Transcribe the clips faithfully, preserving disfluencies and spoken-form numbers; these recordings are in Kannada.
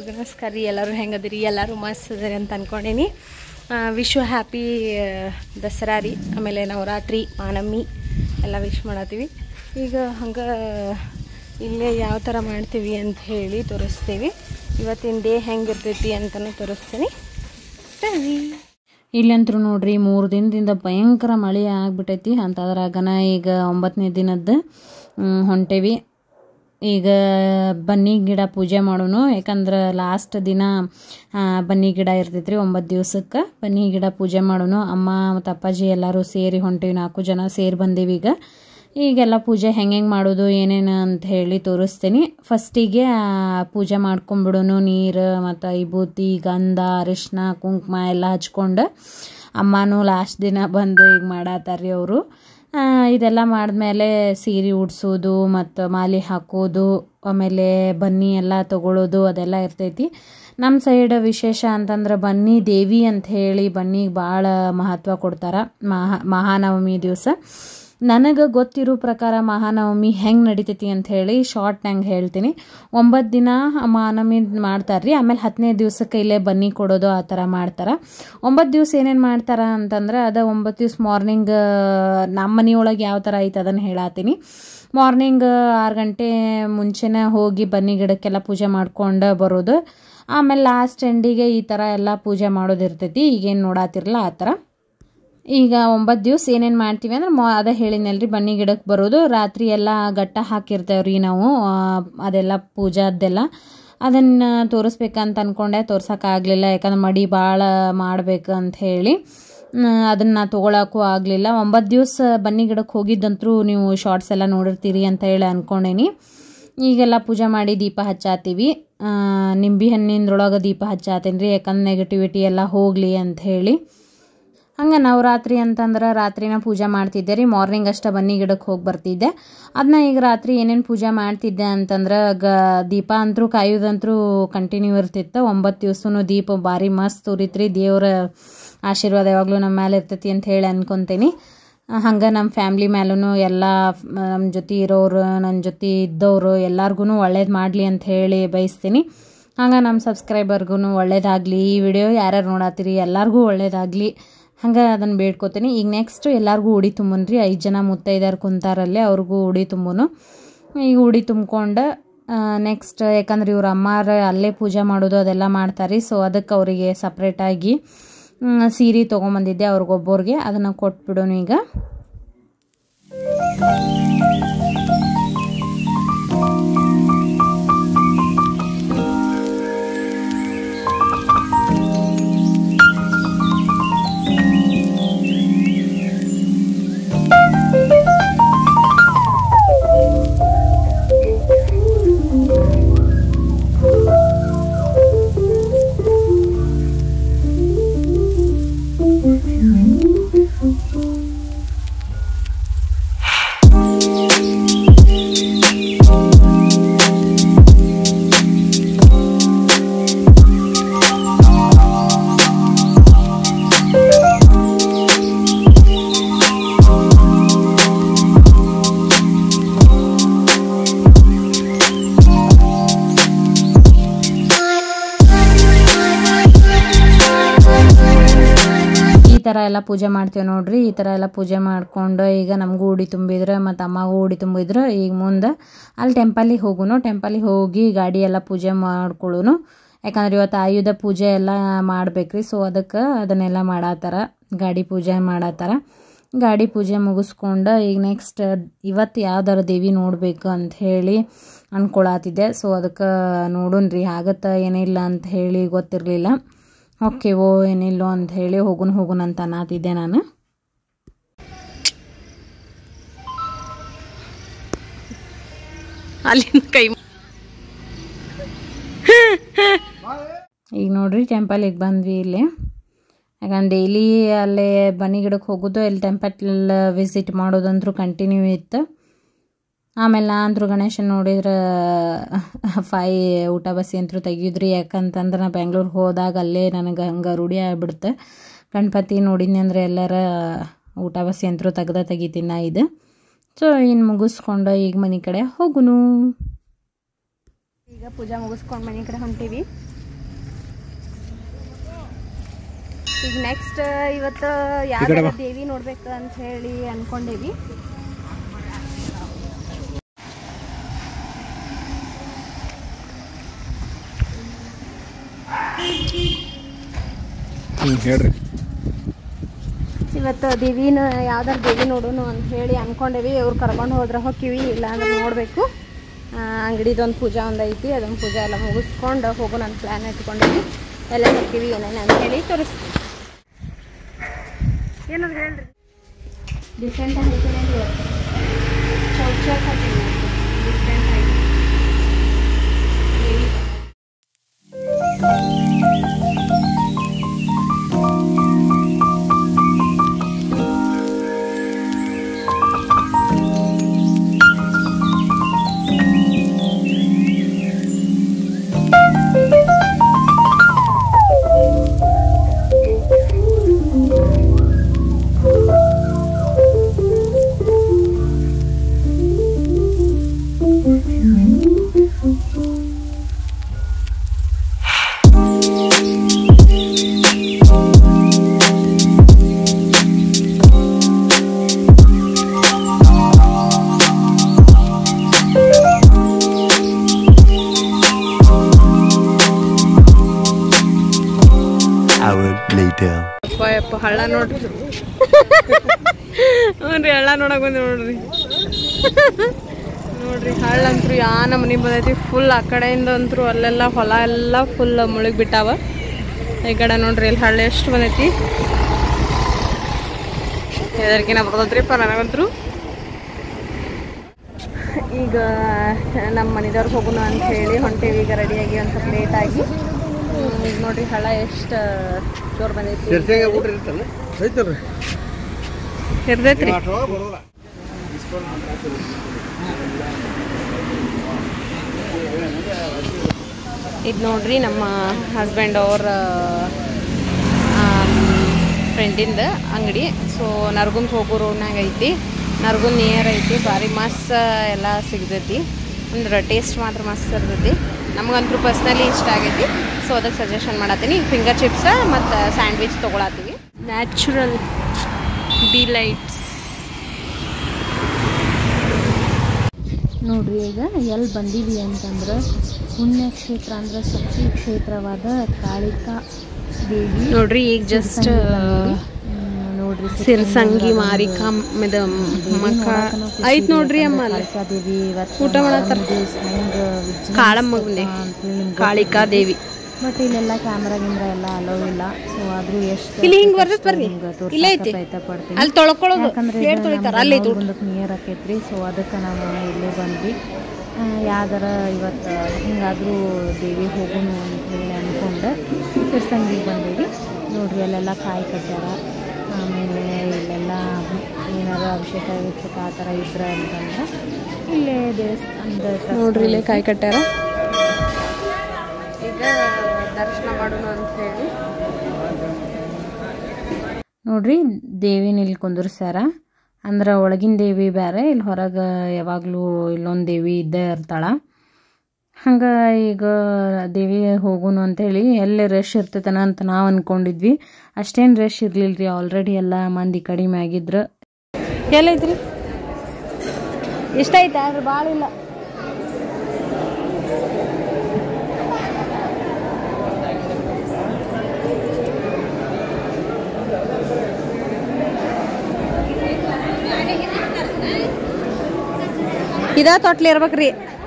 ಎಲ್ಲರಿಗೂ ನಮಸ್ಕಾರ ರೀ. ಎಲ್ಲರೂ ಹೆಂಗದಿರಿ? ಎಲ್ಲರೂ ಮಸ್ತ್ ಅದಿರಿ ಅಂತ ಅಂದ್ಕೊಂಡೀನಿ. ವಿಶ್ ಯು ಹ್ಯಾಪಿ ದಸರಾ ರೀ, ಆಮೇಲೆ ನವರಾತ್ರಿ, ಮಾನಮ್ಮಿ ಎಲ್ಲ ವಿಶ್ ಮಾಡತ್ತೀವಿ. ಈಗ ಹಂಗೆ ಇಲ್ಲೇ ಯಾವ ಥರ ಮಾಡ್ತೀವಿ ಅಂತ ಹೇಳಿ ತೋರಿಸ್ತೀವಿ. ಇವತ್ತಿನ ಡೇ ಹೆಂಗಿರ್ತೈತಿ ಅಂತಲೂ ತೋರಿಸ್ತೀನಿ. ಇಲ್ಲಂತರೂ ನೋಡ್ರಿ ಮೂರು ದಿನದಿಂದ ಭಯಂಕರ ಮಳೆ ಆಗಿಬಿಟ್ಟೈತಿ. ಅಂತದ್ರಾಗನ ಈಗ ಒಂಬತ್ತನೇ ದಿನದ್ದು ಹೊಂಟೇವಿ. ಈಗ ಬನ್ನಿ ಗಿಡ ಪೂಜೆ ಮಾಡೋನು, ಯಾಕಂದ್ರೆ ಲಾಸ್ಟ್ ದಿನ ಬನ್ನಿ ಗಿಡ ಇರ್ತೈತ್ರಿ. ಒಂಬತ್ತು ದಿವ್ಸಕ್ಕೆ ಬನ್ನಿ ಗಿಡ ಪೂಜೆ ಮಾಡೋನು. ಅಮ್ಮ ಮತ್ತು ಅಪ್ಪಾಜಿ ಎಲ್ಲರೂ ಸೇರಿ ಹೊಂಟೇವಿ, ನಾಲ್ಕು ಜನ ಸೇರಿ ಬಂದೀವಿ. ಈಗ ಈಗೆಲ್ಲ ಪೂಜೆ ಹೆಂಗೆ ಹೆಂಗೆ ಮಾಡೋದು ಏನೇನು ಅಂತ ಹೇಳಿ ತೋರಿಸ್ತೀನಿ. ಫಸ್ಟಿಗೆ ಪೂಜೆ ಮಾಡ್ಕೊಂಬಿಡೋನು. ನೀರು ಮತ್ತು ವಿಭೂತಿ, ಗಂಧ, ಅರಿಶಿನ, ಕುಂಕುಮ ಎಲ್ಲ ಹಚ್ಕೊಂಡು ಅಮ್ಮನೂ ಲಾಸ್ಟ್ ದಿನ ಬಂದು ಈಗ ಮಾಡತ್ತಾರ್ರಿ ಅವರು. ಇದೆಲ್ಲ ಮಾಡಿದ್ಮೇಲೆ ಸೀರೆ ಉಡ್ಸೋದು ಮತ್ತು ಮಾಲೆ ಹಾಕೋದು, ಆಮೇಲೆ ಬನ್ನಿ ಎಲ್ಲ ತೊಗೊಳೋದು ಅದೆಲ್ಲ ಇರ್ತೈತಿ. ನಮ್ಮ ಸೈಡ್ ವಿಶೇಷ ಅಂತಂದ್ರೆ ಬನ್ನಿ ದೇವಿ ಅಂತ ಹೇಳಿ ಬನ್ನಿಗೆ ಭಾಳ ಮಹತ್ವ ಕೊಡ್ತಾರೆ. ಮಹಾ ಮಹಾನವಮಿ ದಿವಸ ನನಗೆ ಗೊತ್ತಿರೋ ಪ್ರಕಾರ ಮಹಾನವಮಿ ಹೆಂಗೆ ನಡಿತೈತಿ ಅಂತ ಹೇಳಿ ಶಾರ್ಟ್ನಾಗ ಹೇಳ್ತೀನಿ. ಒಂಬತ್ತು ದಿನ ಮಹಾನವಮಿ ಮಾಡ್ತಾರೆ ರೀ. ಆಮೇಲೆ ಹತ್ತನೇ ದಿವ್ಸಕ್ಕೆ ಇಲ್ಲೇ ಬನ್ನಿ ಕೊಡೋದು ಆ ಥರ ಮಾಡ್ತಾರೆ. ಒಂಬತ್ತು ದಿವ್ಸ ಏನೇನು ಮಾಡ್ತಾರೆ ಅಂತಂದ್ರೆ ಅದು ಒಂಬತ್ತು ದಿವ್ಸ ಮಾರ್ನಿಂಗ್ ನಮ್ಮ ಮನೆಯೊಳಗೆ ಯಾವ ಥರ ಐತೆ ಅದನ್ನು ಹೇಳತ್ತೀನಿ. ಮಾರ್ನಿಂಗ್ ಆರು ಗಂಟೆ ಮುಂಚೆನೇ ಹೋಗಿ ಬನ್ನಿ ಗಿಡಕ್ಕೆಲ್ಲ ಪೂಜೆ ಮಾಡ್ಕೊಂಡು ಬರೋದು. ಆಮೇಲೆ ಲಾಸ್ಟ್ ಎಂಡಿಗೆ ಈ ಥರ ಎಲ್ಲ ಪೂಜೆ ಮಾಡೋದಿರ್ತೈತಿ. ಈಗೇನು ನೋಡಾತಿರಲ್ಲ ಆ ಥರ. ಈಗ ಒಂಬತ್ತು ದಿವ್ಸ ಏನೇನು ಮಾಡ್ತೀವಿ ಅಂದ್ರೆ ಮೊ ಅದೇ ಹೇಳಿನಲ್ರಿ, ಬನ್ನಿ ಗಿಡಕ್ಕೆ ಬರೋದು. ರಾತ್ರಿ ಎಲ್ಲ ಗಟ್ಟ ಹಾಕಿರ್ತೇವ್ರಿ ನಾವು, ಅದೆಲ್ಲ ಪೂಜಾದ್ದೆಲ್ಲ. ಅದನ್ನು ತೋರಿಸ್ಬೇಕಂತ ಅಂದ್ಕೊಂಡೆ, ತೋರ್ಸೋಕ್ಕಾಗಲಿಲ್ಲ. ಯಾಕಂದ್ರೆ ಮಡಿ ಭಾಳ ಮಾಡಬೇಕು ಅಂತ ಹೇಳಿ ಅದನ್ನು ತೊಗೊಳಕ್ಕೂ ಆಗಲಿಲ್ಲ. ಒಂಬತ್ತು ದಿವ್ಸ ಬನ್ನಿ ಗಿಡಕ್ಕೆ ಹೋಗಿದ್ದಂತರೂ ನೀವು ಶಾರ್ಟ್ಸ್ ಎಲ್ಲ ನೋಡಿರ್ತೀರಿ ಅಂತ ಹೇಳಿ ಅಂದ್ಕೊಂಡೇನಿ. ಈಗೆಲ್ಲ ಪೂಜೆ ಮಾಡಿ ದೀಪ ಹಚ್ಚಾತೀವಿ. ನಿಂಬೆ ಹಣ್ಣಿಂದ್ರೊಳಗೆ ದೀಪ ಹಚ್ಚಾತೀನಿ ರೀ, ಯಾಕಂದ್ರೆ ನೆಗೆಟಿವಿಟಿ ಎಲ್ಲ ಹೋಗಲಿ ಅಂತ ಹೇಳಿ. ಹಂಗೆ ನವರಾತ್ರಿ ಅಂತಂದ್ರೆ ರಾತ್ರಿನ ಪೂಜೆ ಮಾಡ್ತಿದ್ದೆ ರೀ. ಮಾರ್ನಿಂಗ್ ಅಷ್ಟೇ ಬನ್ನಿ ಗಿಡಕ್ಕೆ ಹೋಗಿ ಬರ್ತಿದ್ದೆ. ಅದನ್ನ ಈಗ ರಾತ್ರಿ ಏನೇನು ಪೂಜೆ ಮಾಡ್ತಿದ್ದೆ ಅಂತಂದ್ರೆ ಗ ದೀಪ ಅಂತರೂ ಕಾಯೋದಂತರೂ ಕಂಟಿನ್ಯೂ ಇರ್ತಿತ್ತು. ಒಂಬತ್ತು ದಿವ್ಸನೂ ದೀಪ ಭಾರಿ ಮಸ್ತ್ ಉರಿತ್ರಿ. ದೇವರ ಆಶೀರ್ವಾದ ಯಾವಾಗಲೂ ನಮ್ಮ ಮೇಲೆ ಇರ್ತೈತಿ ಅಂತ ಹೇಳಿ ಅನ್ಕೊತೀನಿ. ಹಂಗೆ ನಮ್ಮ ಫ್ಯಾಮ್ಲಿ ಮೇಲೂ ಎಲ್ಲ ನಮ್ಮ ಜೊತೆ ಇರೋರು, ನನ್ನ ಜೊತೆ ಇದ್ದವರು ಎಲ್ಲರಿಗೂ ಒಳ್ಳೇದು ಮಾಡಲಿ ಅಂತ ಹೇಳಿ ಬಯಸ್ತೀನಿ. ಹಂಗೆ ನಮ್ಮ ಸಬ್ಸ್ಕ್ರೈಬರ್ಗೂ ಒಳ್ಳೇದಾಗಲಿ, ಈ ವಿಡಿಯೋ ಯಾರ್ಯಾರು ನೋಡತ್ತೀರಿ ಎಲ್ಲರಿಗೂ ಒಳ್ಳೇದಾಗಲಿ, ಹಂಗೆ ಅದನ್ನು ಬೇಡ್ಕೋತೀನಿ. ಈಗ ನೆಕ್ಸ್ಟ್ ಎಲ್ಲರಿಗೂ ಉಡಿ ತುಂಬನ್ರಿ. ಐದು ಜನ ಮುತ್ತೈದಾರು ಕುಂತಾರಲ್ಲೇ ಅವ್ರಿಗೂ ಉಡಿ ತುಂಬನು. ಈಗ ಉಡಿ ತುಂಬ್ಕೊಂಡು ನೆಕ್ಸ್ಟ್, ಯಾಕಂದ್ರೆ ಇವ್ರ ಅಮ್ಮಾರ ಅಲ್ಲೇ ಪೂಜೆ ಮಾಡೋದು ಅದೆಲ್ಲ ಮಾಡ್ತಾರೆ. ಸೊ ಅದಕ್ಕೆ ಅವರಿಗೆ ಸಪ್ರೇಟಾಗಿ ಸೀರೆ ತೊಗೊಂಬಂದಿದ್ದೆ ಅವ್ರಿಗೊಬ್ಬರಿಗೆ, ಅದನ್ನು ಕೊಟ್ಬಿಡೋನು. ಈಗ ಈ ಥರ ಎಲ್ಲ ಪೂಜೆ ಮಾಡ್ತೀವಿ ನೋಡ್ರಿ. ಈ ಥರ ಎಲ್ಲ ಪೂಜೆ ಮಾಡ್ಕೊಂಡು ಈಗ ನಮಗೂ ಉಡಿ ತುಂಬಿದ್ರೆ ಮತ್ತು ಅಮ್ಮಗೂ ಉಡಿ ತುಂಬಿದ್ರು. ಈಗ ಮುಂದೆ ಅಲ್ಲಿ ಟೆಂಪಲಿಗೆ ಹೋಗುನು. ಟೆಂಪಲಿಗೆ ಹೋಗಿ ಗಾಡಿ ಎಲ್ಲ ಪೂಜೆ ಮಾಡ್ಕೊಳ್ಳೋನು. ಯಾಕಂದ್ರೆ ಇವತ್ತು ಆಯುಧ ಪೂಜೆ ಎಲ್ಲ ಮಾಡ್ಬೇಕ್ರಿ. ಸೊ ಅದಕ್ಕೆ ಅದನ್ನೆಲ್ಲ ಮಾಡತ್ತಾರ, ಗಾಡಿ ಪೂಜೆ ಮಾಡತ್ತಾರ. ಗಾಡಿ ಪೂಜೆ ಮುಗಿಸ್ಕೊಂಡು ಈಗ ನೆಕ್ಸ್ಟ್ ಇವತ್ತು ಯಾವ್ದಾರ ದೇವಿ ನೋಡಬೇಕು ಅಂತ ಹೇಳಿ ಅಂದ್ಕೊಳತ್ತಿದ್ದೆ. ಸೊ ಅದಕ್ಕೆ ನೋಡೋಣ್ರಿ ಆಗತ್ತಾ ಏನಿಲ್ಲ ಅಂತ ಹೇಳಿ ಗೊತ್ತಿರಲಿಲ್ಲ. ಓಕೆ ಓ ಏನಿಲ್ಲೋ ಅಂತ ಹೇಳಿ ಹೋಗುನ್ ಹೋಗುನ್ ಅಂತ ಅನ್ನತ್ತಿದ್ದೆ ನಾನು. ಅಲ್ಲಿಂದ ಕೈ ಈಗ ನೋಡ್ರಿ ಟೆಂಪಲಿಗೆ ಬಂದ್ವಿ ಇಲ್ಲಿ. ಯಾಕಂದ್ರೆ ಡೈಲಿ ಅಲ್ಲೇ ಬನ್ನಿ ಗಿಡಕ್ಕೆ ಹೋಗೋದು, ಇಲ್ಲಿ ಟೆಂಪಲ್ ವಿಸಿಟ್ ಮಾಡೋದಂದ್ರೂ ಕಂಟಿನ್ಯೂ ಇತ್ತು. ಆಮೇಲೆ ನಾ ಅಂದರು ಗಣೇಶನ್ ನೋಡಿದ್ರೆ ಫೈ ಊಟ ಬಸಿ ಅಂತೂ ತೆಗಿದ್ರಿ. ಯಾಕಂತಂದ್ರೆ ನಾ ಬೆಂಗ್ಳೂರಿಗೆ ಹೋದಾಗ ಅಲ್ಲೇ ನನಗೆ ಹಂಗೆ ರೂಢಿ ಆಗಿಬಿಡುತ್ತೆ. ಗಣಪತಿ ನೋಡಿದ್ನಿ ಅಂದರೆ ಎಲ್ಲರ ಊಟ ಬಸಿ ಅಂತೂ ತೆಗ್ದ ತೆಗಿತೀನಿ ನಾ ಇದು. ಸೊ ಇನ್ನು ಮುಗಿಸ್ಕೊಂಡು ಈಗ ಮನೆ ಕಡೆ ಹೋಗುನು. ಈಗ ಪೂಜಾ ಮುಗಿಸ್ಕೊಂಡು ಮನೆ ಕಡೆ ಹೊಂಟೀವಿ. ಈಗ ನೆಕ್ಸ್ಟ್ ಇವತ್ತು ಯಾವ ದೇವಿ ನೋಡ್ಬೇಕು ಅಂತ ಹೇಳಿ ಅನ್ಕೊಂಡೇವಿ. ಹೇಳ್ರಿ ಇವತ್ತು ದೇವಿನ ಯಾವ್ದಾರು ದೇವಿ ನೋಡೋಣ ಅಂತ ಹೇಳಿ ಅನ್ಕೊಂಡೇವಿ. ಇವ್ರು ಕರ್ಕೊಂಡು ಹೋದ್ರೆ ಹೋಗ್ತೀವಿ, ಇಲ್ಲ ಅಂದ್ರೆ ನೋಡಬೇಕು. ಅಂಗಡಿದೊಂದು ಪೂಜಾ ಒಂದು ಐತಿ, ಅದೊಂದು ಪೂಜಾ ಎಲ್ಲ ಮುಗಿಸ್ಕೊಂಡು ಹೋಗೋಣ ಅಂತ ಪ್ಲ್ಯಾನ್ ಇಟ್ಕೊಂಡೇವಿ. ಎಲ್ಲ ಹೋಗ್ತೀವಿ ಏನೇನು ಅಂತ ಹೇಳಿ ತೋರಿಸ್ತೀವಿ. ಏನಾದ್ರು ಹೇಳ್ರಿ. ಡಿಫ್ರೆಂಟ್ ಆಗಿ ಡಿಫ್ರೆಂಟ್ ಆಗಿ ಯಪ್ಪ ಹಳ್ಳ ನೋಡ್ರಿ. ಹ್ಞೂ ರೀ, ಹಳ್ಳ ನೋಡಕ್ ಬಂದೆ ನೋಡ್ರಿ. ನೋಡ್ರಿ ಹಳ್ಳ ಅಂತೂ ಯಾ ನಮ್ಮನೆ ಬಂದೈತಿ. ಫುಲ್ ಆ ಕಡೆಯಿಂದ ಅಂತೂ ಅಲ್ಲೆಲ್ಲ ಹೊಲ ಎಲ್ಲ ಫುಲ್ ಮುಳುಗಿ ಬಿಟ್ಟಾವ. ಈ ಕಡೆ ನೋಡ್ರಿ ಇಲ್ಲಿ ಹಳ್ಳ ಎಷ್ಟು ಬಂದೈತಿ. ಹೆದರ್ಕಿನ ಬರ್ತದ್ರಿಪ್ಪ ನನಗಂತೂ. ಈಗ ನಮ್ಮ ಮನೆದವ್ರಿಗೆ ಹೋಗೋಣ ಅಂತ ಹೇಳಿ ಹೊಂಟೇವಿ. ಈಗ ರೆಡಿಯಾಗಿ ಒಂದು ಸ್ವಲ್ಪ ಲೇಟ್ ಆಗಿ. ಈಗ ನೋಡ್ರಿ ಹಳ್ಳ ಎಷ್ಟು ಜೋರು ಬಂದೈತಿ. ಇರ್ತೈತ್ರಿ. ಇದು ನೋಡ್ರಿ ನಮ್ಮ ಹಸ್ಬೆಂಡ್ ಅವ್ರ ಫ್ರೆಂಡಿಂದ ಅಂಗಡಿ. ಸೊ ನರ್ಗುಂದ್ ಹೋಗೋ ರೋಡ್ನಾಗ ಐತಿ. ನರ್ಗುಂದ್ ನಿಯರ್ ಐತಿ. ಭಾರಿ ಮಸ್ತ್ ಎಲ್ಲ ಸಿಗ್ತೈತಿ. ಅಂದ್ರೆ ಟೇಸ್ಟ್ ಮಾತ್ರ ಮಸ್ತ್ ಇರ್ತೈತಿ. ನಮಗಂತೂ ಪರ್ಸ್ನಲಿ ಇಷ್ಟ ಆಗೈತಿ. ಸೊ ಅದಕ್ಕೆ ಸಜೆಷನ್ ಮಾಡತ್ತೀನಿ. ಫಿಂಗರ್ ಚಿಪ್ಸ್ ಮತ್ತು ಸ್ಯಾಂಡ್ವಿಚ್ ತೊಗೊಳತ್ತೀವಿ. ನ್ಯಾಚುರಲ್ ಡಿಲೈಟ್ಸ್ ನೋಡ್ರಿ. ಈಗ ಎಲ್ಲಿ ಬಂದೀವಿ ಅಂತಂದ್ರೆ ಪುಣ್ಯಕ್ಷೇತ್ರ ಅಂದ್ರೆ ಶಕ್ತಿ ಕ್ಷೇತ್ರವಾದ ಕಾಳಿಕಾ ದೇವಿ ನೋಡ್ರಿ. ಈಗ ಜಸ್ಟ್ ನೋಡ್ರಿ ಸಿರಸಂಗಿ ಮಾರಿಕಾಂಬದ ಮಕ್ಕ ಐತ್ ನೋಡ್ರಿ. ಅಮ್ಮ ಕಾಳಿಕಾ ದೇವಿ ಊಟ ಮಾಡತ್ತಾರ. ಕಾಳಮ್ಮನೆ ಕಾಳಿಕಾ ದೇವಿ. ಬಟ್ ಇಲ್ಲೆಲ್ಲ ಕ್ಯಾಮ್ರಾ ಗಿಮ್ರಾ ಎಲ್ಲ ಅಲೋ ಇಲ್ಲ. ಸೊ ಆದ್ರೂ ಎಷ್ಟು ಇಲ್ಲಿ ಹಿಂಗ್ ಬರ್ತೈತೆ ಬರ್ರಿ. ಇಲ್ಲೇ ಐತಿ. ಪ್ರಯತ್ನ ಪಡ್ತೀನಿ. ಅಲ್ಲಿ ತೊಳ್ಕೊಳ್ಳೋದು ಯಾಕಂದ್ರೆ ಮುಂದಕ್ಕೆ ನಿಯರ್ ಆಕೈತ್ರಿ. ಸೊ ಅದಕ್ಕೆ ನಾವು ಇಲ್ಲೇ ಬಂದ್ವಿ. ಯಾವ್ದಾರ ಇವತ್ತು ಹಿಂಗಾದ್ರೂ ದೇವಿ ಹೋಗೋಣ ಅಂತ ಹೇಳಿ ಅಂದ್ಕೊಂಡು ಸಿರಸಂಗಿಗೆ ಬಂದೀವಿ. ನೋಡ್ರಿ ಅಲ್ಲೆಲ್ಲ ಕಾಯಿ ಕಟ್ಟ್ಯಾರ. ಆಮೇಲೆ ಇಲ್ಲೆಲ್ಲ ಏನಾರು ಅಭಿಷೇಕ ಅಭಿಷೇಕ ಆ ಥರ ಇದ್ರೆ ಅಂತಂದ್ರೆ ಇಲ್ಲೇ ದೇವಸ್ಥಾನದ ನೋಡ್ರಿ ಇಲ್ಲೇ ಕಾಯಿ ಕಟ್ಟ್ಯಾರ. ಈಗ ದರ್ಶನ ಮಾಡೋಣ ಅಂತ ಹೇಳಿ ನೋಡ್ರಿ ದೇವಿನ ಇಲ್ಲಿ ಕುಂದರ್ಸ್ಯಾರ. ಅಂದ್ರೆ ಒಳಗಿನ ದೇವಿ ಬೇರೆ, ಇಲ್ಲಿ ಹೊರಗೆ ಯಾವಾಗಲೂ ಇಲ್ಲೊಂದು ದೇವಿ ಇದ್ದೇ ಇರ್ತಾಳ. ಹಂಗೆ ಈಗ ದೇವಿ ಹೋಗೋಣ ಅಂತೇಳಿ ಎಲ್ಲಿ ರಶ್ ಇರ್ತೈತನ ಅಂತ ನಾವು ಅಂದ್ಕೊಂಡಿದ್ವಿ. ಅಷ್ಟೇನು ರಶ್ ಇರಲಿಲ್ಲ ರೀ. ಆಲ್ರೆಡಿ ಎಲ್ಲ ಮಂದಿ ಕಡಿಮೆ ಆಗಿದ್ರು. ಎಲ್ಲೈತ್ರಿ? ಇಷ್ಟ ಐತೆ ಆದ್ರೆ ಭಾಳ ಇಲ್ಲ. ಇದ ತೊಟ್ಲಿ ಇರ್ಬೇಕ್ರಿ.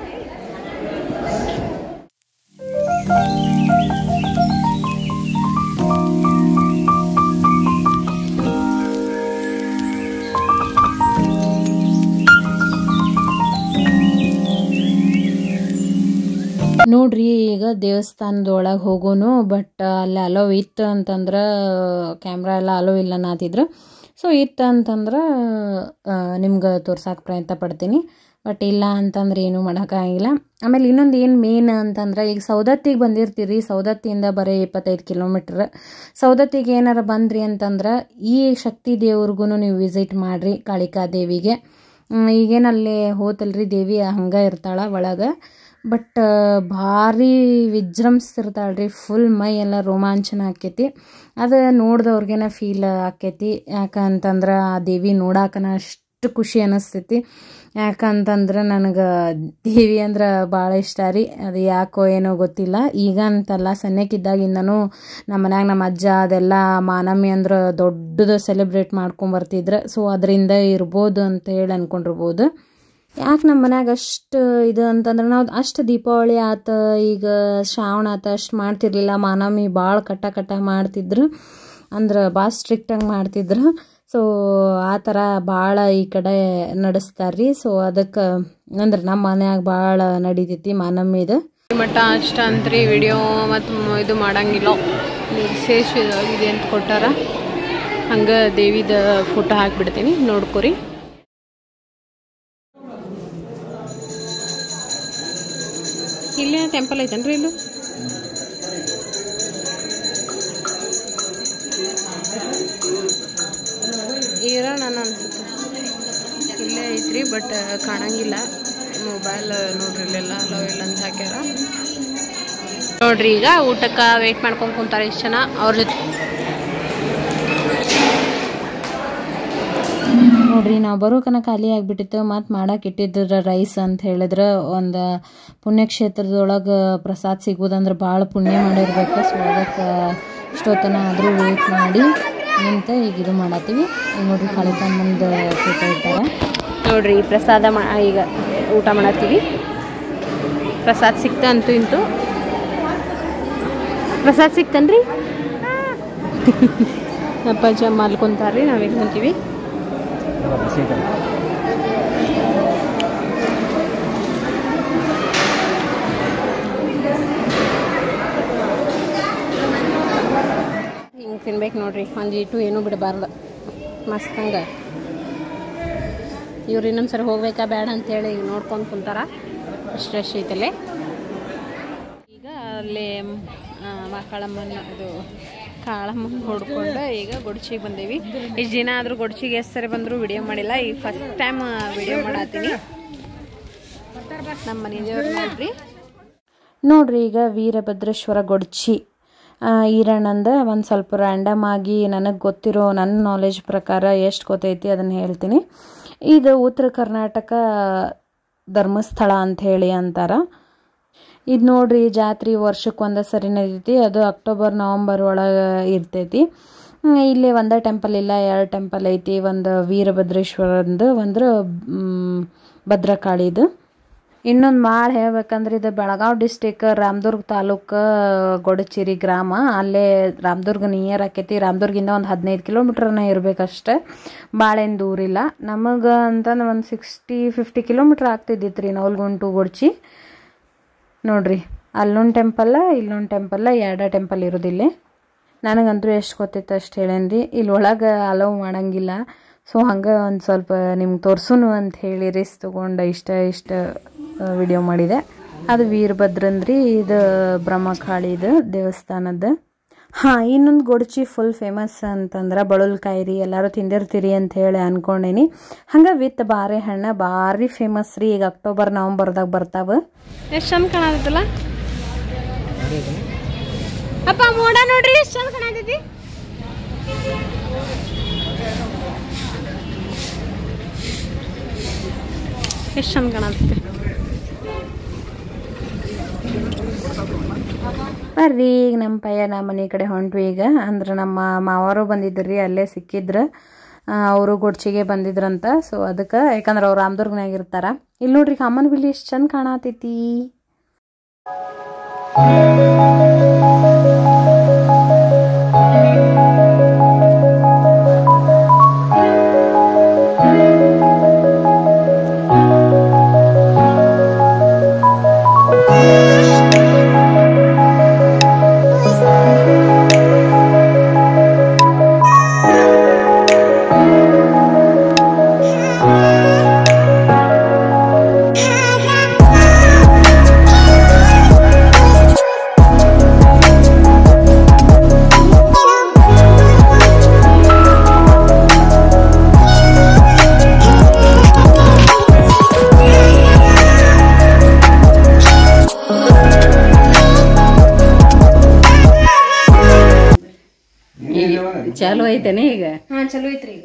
ನೋಡ್ರಿ ಈಗ ದೇವಸ್ಥಾನದೊಳಗೆ ಹೋಗೋನು. ಬಟ್ ಅಲ್ಲಿ ಅಲೋ ಇತ್ತು ಅಂತಂದ್ರೆ ಕ್ಯಾಮ್ರಾ ಎಲ್ಲ ಅಲೋ ಇಲ್ಲ ನಾತಿದ್ರು. ಸೊ ಇತ್ತು ಅಂತಂದ್ರೆ ನಿಮ್ಗೆ ತೋರ್ಸೋಕೆ ಪ್ರಯತ್ನ ಪಡ್ತೀನಿ. ಬಟ್ ಇಲ್ಲ ಅಂತಂದ್ರೆ ಏನೂ ಮಾಡೋಕ್ಕಾಗಿಲ್ಲ. ಆಮೇಲೆ ಇನ್ನೊಂದು ಏನು ಮೇನ್ ಅಂತಂದ್ರೆ ಈಗ ಸೌದತ್ತಿಗೆ ಬಂದಿರ್ತೀರಿ. ಸೌದತ್ತಿಯಿಂದ ಬರೀ ಇಪ್ಪತ್ತೈದು ಕಿಲೋಮೀಟ್ರ್. ಸೌದತ್ತಿಗೆ ಏನಾರ ಬಂದ್ರಿ ಅಂತಂದ್ರೆ ಈ ಶಕ್ತಿ ದೇವ್ರಿಗೂ ನೀವು ವಿಸಿಟ್ ಮಾಡಿರಿ, ಕಾಳಿಕಾ ದೇವಿಗೆ. ಈಗೇನಲ್ಲಿ ಹೋತಲ್ರಿ ದೇವಿ ಹಂಗೆ ಇರ್ತಾಳೆ ಒಳಗೆ. ಬಟ್ ಭಾರಿ ವಿಜೃಂಭಿಸ್ತಿರ್ತಾಳ್ರಿ, ಫುಲ್ ಮೈ ಎಲ್ಲ ರೋಮಾಂಚನ ಆಕೈತಿ. ಅದು ನೋಡ್ದವ್ರಿಗೇನ ಫೀಲ್ ಆಕೈತಿ. ಯಾಕಂತಂದ್ರೆ ಆ ದೇವಿ ನೋಡಾಕನ ಅಷ್ಟು ಖುಷಿ ಅನ್ನಿಸ್ತೈತಿ. ಯಾಕಂತಂದ್ರೆ ನನಗೆ ದೇವಿ ಅಂದ್ರೆ ಭಾಳ ಇಷ್ಟ ರೀ. ಅದು ಯಾಕೋ ಏನೋ ಗೊತ್ತಿಲ್ಲ. ಈಗ ಅಂತಲ್ಲ, ಸಣ್ಣಕ್ಕಿದ್ದಾಗಿಂದನೂ ನಮ್ಮ ಮನ್ಯಾಗ ನಮ್ಮ ಅಜ್ಜ ಅದೆಲ್ಲ ಮಾನಮ್ಮಿ ಅಂದ್ರೆ ದೊಡ್ಡದು ಸೆಲೆಬ್ರೇಟ್ ಮಾಡ್ಕೊಂಬರ್ತಿದ್ರು. ಸೊ ಅದರಿಂದ ಇರ್ಬೋದು ಅಂತ ಹೇಳಿ ಅಂದ್ಕೊಂಡಿರ್ಬೋದು. ಯಾಕೆ ನಮ್ಮ ಮನ್ಯಾಗ ಅಷ್ಟು ಇದು ಅಂತಂದ್ರೆ ನಾವು ಅಷ್ಟು ದೀಪಾವಳಿ ಆತ, ಈಗ ಶ್ರಾವಣ ಆತ ಅಷ್ಟು ಮಾಡ್ತಿರ್ಲಿಲ್ಲ. ಮಾನಮ್ಮಿ ಭಾಳ ಕಟ್ಟ ಕಟ್ಟ ಮಾಡ್ತಿದ್ರು, ಅಂದ್ರೆ ಭಾಳ ಸ್ಟ್ರಿಕ್ಟಾಗಿ ಮಾಡ್ತಿದ್ರು. ಸೊ ಆ ಥರ ಭಾಳ ಈ ಕಡೆ ನಡೆಸ್ತಾರ್ರಿ. ಸೊ ಅದಕ್ಕೆ ಅಂದ್ರೆ ನಮ್ಮ ಮನ್ಯಾಗ ಭಾಳ ನಡೀತೈತಿ ಮಾನಮ್ಮಿದು. ಮಟ್ಟ ಅಷ್ಟ ಅಂತ್ರಿ ವಿಡಿಯೋ ಮತ್ತು ಇದು ಮಾಡಂಗಿಲ್ಲ, ವಿಶೇಷ ಇದೆ ಅಂತ ಕೊಟ್ಟಾರ. ಹಂಗೆ ದೇವಿದ ಫೋಟೋ ಹಾಕಿಬಿಡ್ತೀನಿ, ನೋಡ್ಕೊರಿ. ಇಲ್ಲಿ ಟೆಂಪಲ್ ಐತನ್ರಿ ಇಲ್ಲೂ? ಇರೋಣ ಅನ್ಸುತ್ತೆ, ಇಲ್ಲೇ ಐತ್ರಿ, ಬಟ್ ಕಾಣಂಗಿಲ್ಲ. ಮೊಬೈಲ್ ನೋಡ್ರಿ ಇಲ್ಲೆಲ್ಲ ಅಲೋ ಇಲ್ಲ ಅಂತ ಹಾಕ್ಯಾರ ನೋಡ್ರಿ. ಈಗ ಊಟಕ್ಕೆ ವೇಟ್ ಮಾಡ್ಕೊಂಡು ಕುಂತಾರೆ ಇಷ್ಟು ಜನ. ಅವ್ರ ಜೊತೆ ನೋಡ್ರಿ ನಾವು ಬರೋಕನ ಖಾಲಿ ಆಗಿಬಿಟ್ಟಿತ್ತು. ಮತ್ತು ಮಾಡಕ್ಕೆ ಇಟ್ಟಿದ್ರ ರೈಸ್ ಅಂತ ಹೇಳಿದ್ರೆ, ಒಂದು ಪುಣ್ಯಕ್ಷೇತ್ರದೊಳಗೆ ಪ್ರಸಾದ ಸಿಗೋದಂದ್ರೆ ಭಾಳ ಪುಣ್ಯ ಮಾಡಿರ್ಬೇಕು. ಸೊ ಅದಕ್ಕೆ ಇಷ್ಟೊತ್ತನ ಆದರೂ ವೇಟ್ ಮಾಡಿ ನಿಂತ ಈಗ ಇದು ಮಾಡತ್ತೀವಿ. ನೋಡ್ರಿ ಕಾಳಿಕಮ್ಮಂದು ಫೋಟೋ ಇಟ್ಟಾರ ನೋಡ್ರಿ. ಪ್ರಸಾದ ಮಾ ಈಗ ಊಟ ಮಾಡತ್ತೀವಿ. ಪ್ರಸಾದ ಸಿಕ್ತ ಅಂತೂ ಇಂತೂ ಪ್ರಸಾದ ಸಿಕ್ತನ್ರಿ. ಅಪ್ಪಾಜಿ ಅಮ್ಮ ಅಲ್ಕೊಂತಾರ್ರಿ, ನಾವೀಗ ಕುಂತೀವಿ. ಹಿಂಗೆ ತಿನ್ಬೇಕು ನೋಡ್ರಿ, ಒಂದು ಇಟ್ಟು ಏನೂ ಬಿಡಬಾರ್ದು. ಮಸ್ತ್ ಹಂಗೆ ಇವ್ರು ಇನ್ನೊಂದು ಸರಿ ಹೋಗ್ಬೇಕಾ ಬೇಡ ಅಂತೇಳಿ ಈಗ ನೋಡ್ಕೊಂಡು ಕುಂತಾರ. ಅಷ್ಟು ರಶ್ ಐತಲ್ಲೇ. ಈಗ ಅಲ್ಲಿ ಮಕ್ಕಳಮ್ಮನ ಇದು ಕಾಳಮ್ಮನ ಹೊಡ್ಕೊಂಡು ಈಗ ಗೊಡ್ಚಿಗೆ ಬಂದೇವಿ. ಇಷ್ಟು ದಿನ ಆದರೂ ಗೊಡ್ಚಿಗೆ ಎಷ್ಟು ಸರಿ ಬಂದರೂ ವಿಡಿಯೋ ಮಾಡಿಲ್ಲ. ಈಗ ಫಸ್ಟ್ ಟೈಮ್ ವಿಡಿಯೋ ಮಾಡತ್ತೀನಿ. ನಮ್ಮ ಮನೆ ದೇವ್ರು ನೋಡ್ರಿ. ನೋಡ್ರಿ ಈಗ ವೀರಭದ್ರೇಶ್ವರ ಗೊಡ್ಚಿ ಈರಣ್ಣಂದ ಒಂದು ಸ್ವಲ್ಪ ರ್ಯಾಂಡಮ್ ಆಗಿ ನನಗೆ ಗೊತ್ತಿರೋ ನನ್ನ ನಾಲೆಜ್ ಪ್ರಕಾರ ಎಷ್ಟು ಗೊತ್ತೈತಿ ಅದನ್ನು ಹೇಳ್ತೀನಿ. ಇದು ಉತ್ತರ ಕರ್ನಾಟಕ ಧರ್ಮಸ್ಥಳ ಅಂತ ಹೇಳಿ ಅಂತಾರ. ಇದು ನೋಡ್ರಿ ಜಾತ್ರೆ ವರ್ಷಕ್ಕೆ ಒಂದೇ ಸರಿ ನಡೀತೈತಿ. ಅದು ಅಕ್ಟೋಬರ್ ನವಂಬರ್ ಒಳಗೆ ಇರ್ತೈತಿ. ಇಲ್ಲಿ ಒಂದೇ ಟೆಂಪಲ್ ಇಲ್ಲ, ಎರಡು ಟೆಂಪಲ್ ಐತಿ. ಒಂದು ವೀರಭದ್ರೇಶ್ವರಂದು, ಒಂದು ಭದ್ರಕಾಳಿದು. ಇನ್ನೊಂದು ಭಾಳ ಹೇಳ್ಬೇಕಂದ್ರೆ ಇದು ಬೆಳಗಾವಿ ಡಿಸ್ಟಿಕ್ ರಾಮದುರ್ಗ ತಾಲೂಕು ಗೊಡಚಿರಿ ಗ್ರಾಮ. ಅಲ್ಲೇ ರಾಮದುರ್ಗ ನಿಯರ್ ಆಕೈತಿ. ರಾಮದುರ್ಗಿಂದ ಒಂದು ಹದಿನೈದು ಕಿಲೋಮೀಟ್ರನ್ನ ಇರಬೇಕಷ್ಟೆ, ಭಾಳೇನು ದೂರಿಲ್ಲ. ನಮಗೆ ಅಂತಂದ್ರೆ ಒಂದು ಸಿಕ್ಸ್ಟಿ ಫಿಫ್ಟಿ ಕಿಲೋಮೀಟ್ರ್ ಆಗ್ತಿದ್ದಿತ್ತು ರೀ ನವಲ್ಗುಂಟು ಗೊಡ್ಚಿ. ನೋಡ್ರಿ ಅಲ್ಲೊಂದು ಟೆಂಪಲ್ಲ ಇಲ್ಲೊಂದು ಟೆಂಪಲ್ಲ, ಎರಡ ಟೆಂಪಲ್ ಇರೋದಿಲ್ಲ. ನನಗಂತೂ ಎಷ್ಟು ಗೊತ್ತೈತೆ ಅಷ್ಟು ಹೇಳೇನ್ರಿ. ಇಲ್ಲಿ ಒಳಗೆ ಅಲೌ ಮಾಡಂಗಿಲ್ಲ. ಸೊ ಹಂಗೆ ಒಂದು ಸ್ವಲ್ಪ ನಿಮ್ಗೆ ತೋರ್ಸುನು ಅಂತ ಹೇಳಿ ರಿಸ್ಕ್ ತೊಗೊಂಡು ಇಷ್ಟ ಇಷ್ಟ ವಿಡಿಯೋ ಮಾಡಿದೆ. ಅದು ವೀರಭದ್ರಂದ್ರಿ, ಇದು ಬ್ರಹ್ಮಕಾಳಿದು ದೇವಸ್ಥಾನದ. ಹಾಂ, ಇನ್ನೊಂದು ಗೊಡ್ಚಿ ಫುಲ್ ಫೇಮಸ್ ಅಂತಂದ್ರೆ ಬಳುಲ್ಕಾಯಿ ರೀ. ಎಲ್ಲರೂ ತಿಂದಿರ್ತೀರಿ ಅಂತ ಹೇಳಿ ಅಂದ್ಕೊಂಡೇನಿ. ಹಂಗೆ ವಿತ್ ಬಾರೆಹಣ್ಣು ಭಾರಿ ಫೇಮಸ್ ರೀ. ಈಗ ಅಕ್ಟೋಬರ್ ನವಂಬರ್ದಾಗ ಬರ್ತಾವೆ. ಎಷ್ಟು ಚಂದ ಕಾಣತ್ತಲ್ಲ ಅಪ್ಪ, ಮೋಡ ನೋಡ್ರಿ ಎಷ್ಟು ಚಂದ ಕಾಣತೈತಿ. ಎಷ್ಟು ಚಂದ ಕಾಣತೈತಿ. ಬರ್ರಿ ಈಗ ನಮ್ಮ ಪಯ್ಯ ನಮ್ಮ ಮನೆ ಕಡೆ ಹೊಂಟ್ವಿ. ಈಗ ಅಂದ್ರೆ ನಮ್ಮ ಮಾವರು ಬಂದಿದ್ರಿ, ಅಲ್ಲೇ ಸಿಕ್ಕಿದ್ರು. ಅವರು ಗೊಡ್ಚಿಗೆ ಬಂದಿದ್ರಂತ. ಸೊ ಅದಕ್ಕೆ, ಯಾಕಂದ್ರೆ ಅವ್ರು ರಾಮದುರ್ಗನಾಗ ಇರ್ತಾರ. ಇಲ್ಲಿ ನೋಡ್ರಿ ಕಾಮನ್ ಬಿಲ್ಲಿ ಎಷ್ಟು ಚಂದ ಕಾಣತೈತಿ.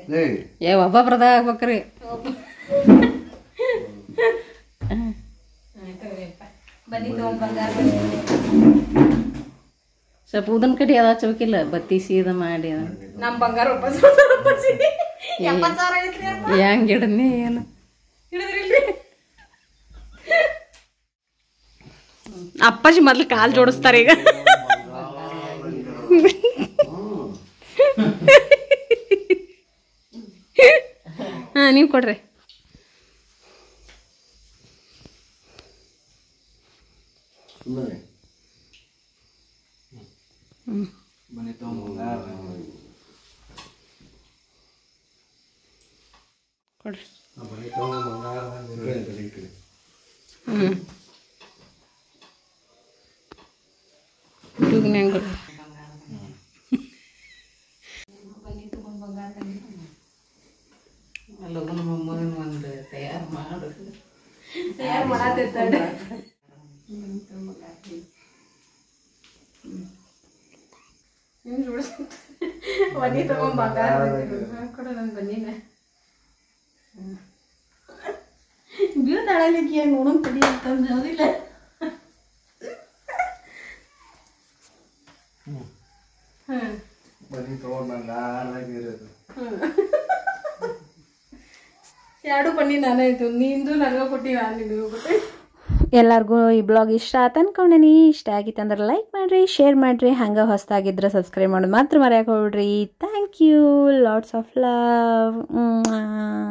ಏ ಒಬ್ಬೊಬ್ರದ ಆಗ್ಬೇಕ್ರಿ ಸ್ವಲ್ಪ ಉದನ್ ಕಡೆ ಅದ ಚೌಕಿಲ್ಲ ಬತ್ತಿ ಸೀದ ಮಾಡಿ ನಮ್ಮ ಬಂಗಾರ ಹೆಂಗ್ ಹಿಡನಿ ಏನು ಹಿಡಿದ್ರಿಲ್ರಿ ಅಪ್ಪಾಜಿ ಮೊದ್ಲು ಕಾಲ್ ಜೋಡಿಸ್ತಾರೆ ಈಗ ಹಾ ನೀವು ಕೊಡ್ರಿ ಕೊಡ್ರಿ ಹ್ಮ್ ಹುಡುಗನ್ಯಾಂಗ ಒಂದು ತಯಾರು ಮಾಡು ತಯಾರು ಮಾಡತ್ತಿರ್ತಾಳೆ ಬನ್ನಿ ತಗೊಂಡ್ ಬಂಗಾರ ಕೊಡ ನನ್ ಬನ್ನಿನ ಬೀಳ್ತಾಳಲಿಕ್ಕೆ ಏನು ನೋಡೋಣ ತಡಿ ಅಂತಂದು ಹೌದಿಲ್ಲ ಎರಡು ಬನ್ನಿ ನಾನೇ ಆಯ್ತು ನಿಂದು ನನಗ ಕೊಟ್ಟಿ ನಾನು ನಿನಗೂ ಕೊಟ್ಟೆ ಎಲ್ಲರಿಗೂ ಈ ಬ್ಲಾಗ್ ಇಷ್ಟ ಆತ ಅನ್ಕೊಂಡೇನಿ ಇಷ್ಟ ಆಗಿತ್ತು ಅಂದ್ರೆ ಲೈಕ್ ಮಾಡಿರಿ ಶೇರ್ ಮಾಡಿರಿ ಹಂಗೆ ಹೊಸದಾಗಿದ್ರೆ ಸಬ್ಸ್ಕ್ರೈಬ್ ಮಾಡೋದು ಮಾತ್ರ ಮರೆಯಕ್ಕೆ ಹೋಗ್ಬಿಡ್ರಿ thank you lots of love